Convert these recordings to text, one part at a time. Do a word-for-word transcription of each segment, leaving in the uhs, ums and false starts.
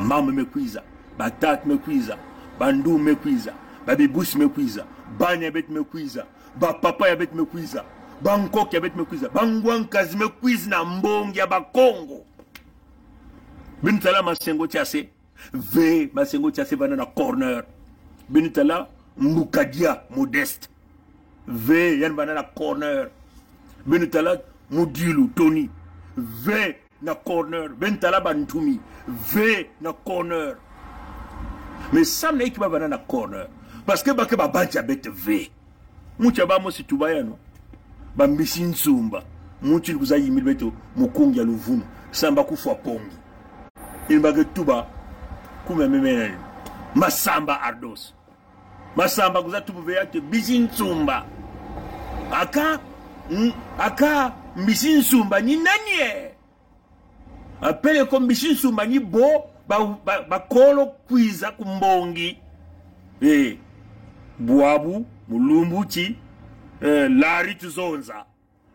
mama mekwiza, batat mekwiza, bandu mekwiza, babibus mekwiza, banya bet mekwiza, ba papa ya bet mekwiza, Bangkok ya bet mekwiza, bangwankazi mekwiza na mbongi ya bakongo. Binitala masengo chase, ve masengo chase bana na corner. Binitala mukadia modeste, ve yan bana na corner. Binitala mudilu Tony, ve na corner. Binitala bantumi, ve na corner. Mais ça n'est pas bana na corner, parce que bake babanja bet ve. Mucha ba mo situbaya no. Ba mbisi sumba muchi kuza yimili beto mukungi ya luvunu samba kufwa pongi ilibage tuba kume memene masamba ardos masamba kuza tubu yake mbisi sumba aka mm, aka mbisi sumba ni nani apele ko mbisi sumba ni bo ba, ba, ba kolo kwiza kumbongi eh buabu mulumbuchi Eh, lari tuzonza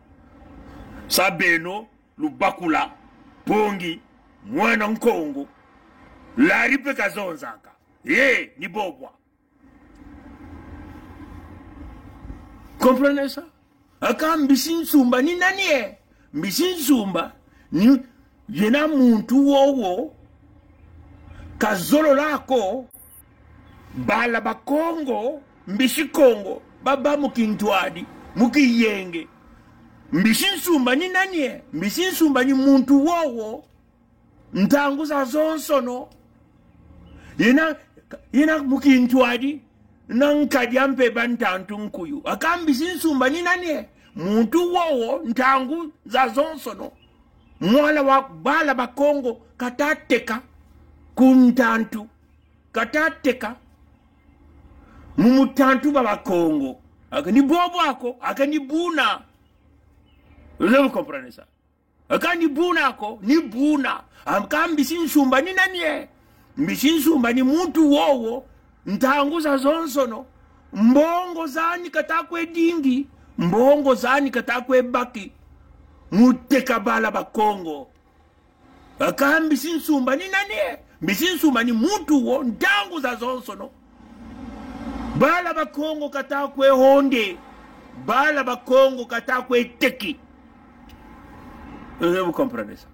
sabeno lubakula pongi mwana nkongo lari peka zonzaka ye ni bobwa. Comprenez ça? Aka mbisi nsumba ni nani e? Mbisi nsumba ni yena muntu wowo kazolo lako bala bakongo mbisi kongo baba mukintwadi mukiyenge. Mbisi nsumba ni nani e? Mbisi nsumba ni muntu wowo ntangu za zonsono yena yena mukintwadi nankadi ampe bantantu nkuyu. Aka mbisi nsumba ni nani e? Muntu wowo ntangu za zonsono mwala wa bala bakongo katateka kuntantu katateka mumutantu baba Kongo aka ni bobo ako aka ni buna. Vous comprenez ça? Aka ni buna ako ni buna. Aka mbisi nsumba ni nani e? Mbisi nsumba ni muntu wowo ntangu za zonsono mbongo zani katakwe dingi mbongo zani katakwe baki muteka bala bakongo. Aka mbisi nsumba ni nani e? Mbisi nsumba ni muntu wo ntangu za zonsono bala bakongo katakwe honde bala bakongo katakwe teki. Vous comprenez ça?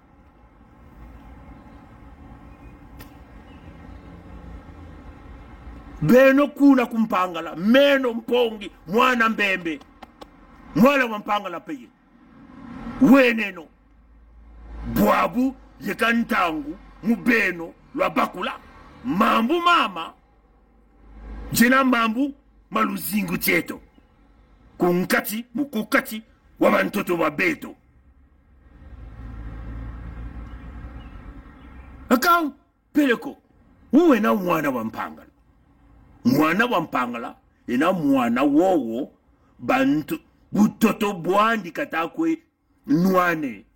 Beno kuna kumpangala meno mpongi mwana mbembe mwana wampangala peye weneno bwabu yekantangu mubeno lwa bakula mambu mama jena mambu maluzingu cheto kunkati mukukati wabantoto wabeto. Aka peleko uwe na mwana wampangala mwana wampangala ina mwana wowo bantu butoto bwandi katakwe nwane.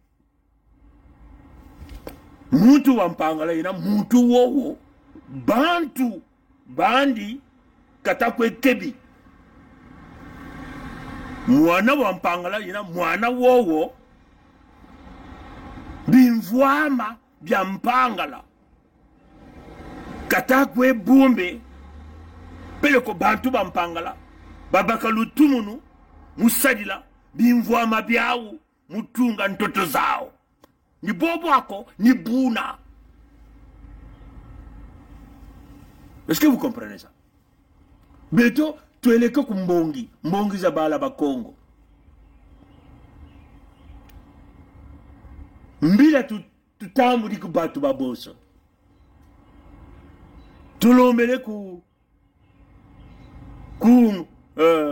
Muntu wampangala ina muntu wowo bantu bandi katakwe kebi. Mwana wampangala ina mwana wowo bimvwama bya mpangala katakwe bumbe peleko bantu bampangala babaka lutumunu musadila bimvwama byawu mutunga ntoto zao ni bobo ako ni buna. Est-ce que vous comprenez ça? Beto tueleke kumbongi mbongi za bala bakongo mbila tu tutambu diku batu baboso tulombele ku ku uh,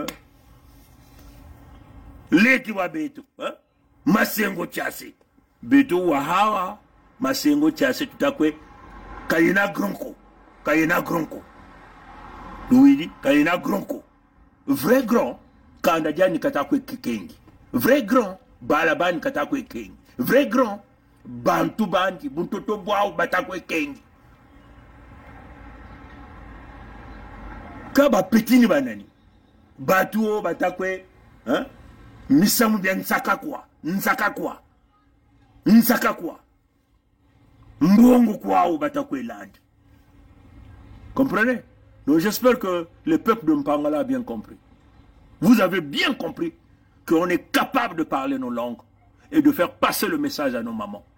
leki wa beto eh? Masengo chase beto wa hawa masengo chase tutakwe kayina gronko kayina gronko Louis kayina gronko vrai grand kanda jani katakwe kikengi vrai grand balabani katakwe kengi vrai grand bantu bandi buntoto bwao batakwe kengi kaba petini banani batuo batakwe hein misamu bya nsaka kwa nsaka kwa nsaka kwa Mbongo kwao Batakweland. Comprenez? Donc j'espère que le peuple de Mpangala a bien compris. Vous avez bien compris qu'on est capable de parler nos langues et de faire passer le message à nos mamans.